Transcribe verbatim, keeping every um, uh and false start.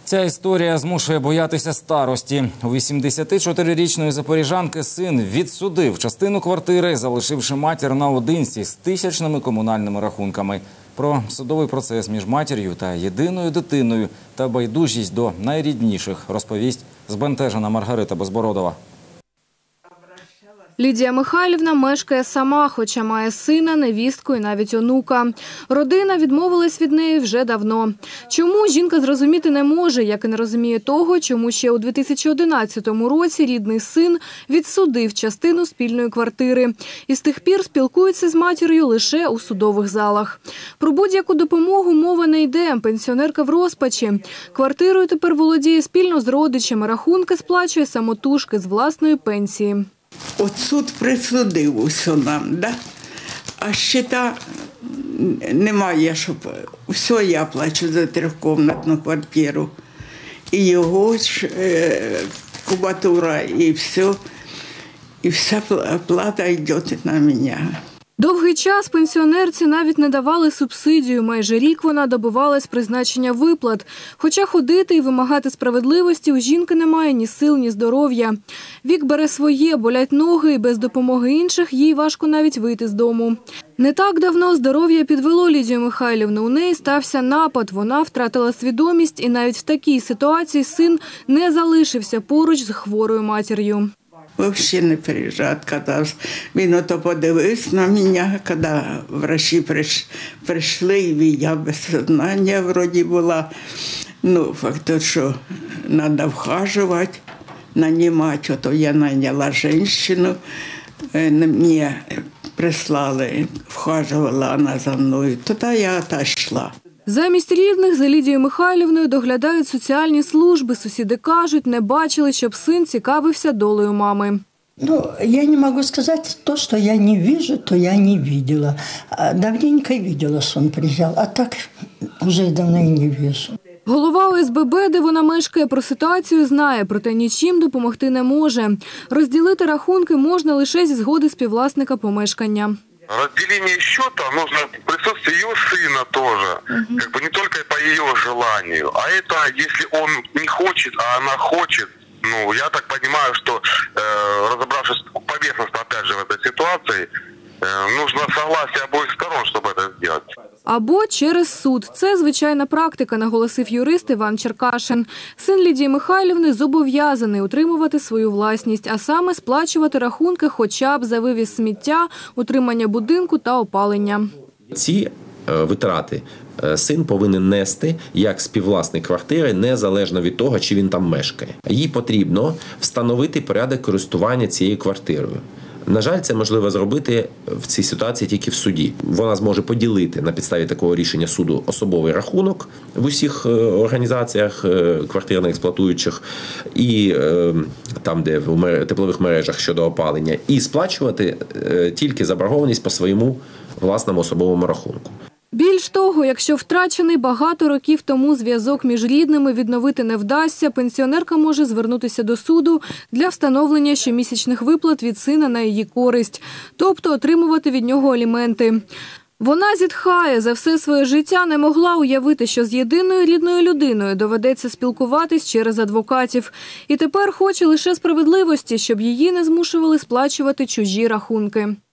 Ця історія змушує боятися старості. У вісімдесятичотирирічної запоріжанки син відсудив частину квартири, залишивши матір наодинці з тисячними комунальними рахунками. Про судовий процес між матір'ю та єдиною дитиною та байдужість до найрідніших розповість збентежена Маргарита Безбородова. Лідія Михайлівна мешкає сама, хоча має сина, невістку і навіть онука. Родина відмовилась від неї вже давно. Чому, жінка зрозуміти не може, як і не розуміє того, чому ще у дві тисячі одинадцятому році рідний син відсудив частину спільної квартири. І з тих пір спілкується з матір'ю лише у судових залах. Про будь-яку допомогу мова не йде, пенсіонерка в розпачі. Квартирою тепер володіє спільно з родичами, рахунки сплачує самотужки з власної пенсії. От суд присудив усе нам, да? А щита немає, щоб все я плачу за трьохкомнатну квартиру. І його ж е, кубатура, і все, і вся плата йде на мене. Довгий час пенсіонерці навіть не давали субсидію. Майже рік вона добивалась призначення виплат. Хоча ходити і вимагати справедливості у жінки немає ні сил, ні здоров'я. Вік бере своє, болять ноги, і без допомоги інших їй важко навіть вийти з дому. Не так давно здоров'я підвело Лідію Михайлівну. У неї стався напад, вона втратила свідомість, і навіть в такій ситуації син не залишився поруч з хворою матір'ю. Взагалі не приїжджав, коли він ото подивився на мене, коли врачі прийшли, і я без сознання вроді була. Ну, факт, що треба вхажувати, нанімати. Ото я наняла жінку, мені прислали, вхажувала вона за мною. Тоді я отійшла. Замість рідних за Лідією Михайлівною доглядають соціальні служби. Сусіди кажуть, не бачили, щоб син цікавився долею мами. Ну, я не могу сказать, то, что я не вижу, то я не видела. Давненько видела, что он приезжал, а так уже давно и не вижу. Голова О С Б Б, де вона мешкає, про ситуацію знає, проте нічим допомогти не може. Розділити рахунки можна лише зі згоди співвласника помешкання. Разделение счета нужно присутствие ее сына тоже, угу. Как бы не только по ее желанию. А это, если он не хочет, а она хочет, ну, я так понимаю, что, э, разобравшись поверхностно, опять же, в этой ситуации, э, нужно согласие обоих сторон, чтобы это сделать. Або через суд. Це звичайна практика, наголосив юрист Іван Черкашин. Син Лідії Михайлівни зобов'язаний утримувати свою власність, а саме сплачувати рахунки хоча б за вивіз сміття, утримання будинку та опалення. Ці витрати син повинен нести як співвласник квартири, незалежно від того, чи він там мешкає. Їй потрібно встановити порядок користування цією квартирою. На жаль, це можливо зробити в цій ситуації тільки в суді. Вона зможе поділити на підставі такого рішення суду особовий рахунок в усіх організаціях квартирно-експлуатуючих і там, де в теплових мережах щодо опалення, і сплачувати тільки заборгованість по своєму власному особовому рахунку. Більш того, якщо втрачений багато років тому зв'язок між рідними відновити не вдасться, пенсіонерка може звернутися до суду для встановлення щомісячних виплат від сина на її користь, тобто отримувати від нього аліменти. Вона зітхає, за все своє життя не могла уявити, що з єдиною рідною людиною доведеться спілкуватись через адвокатів. І тепер хоче лише справедливості, щоб її не змушували сплачувати чужі рахунки.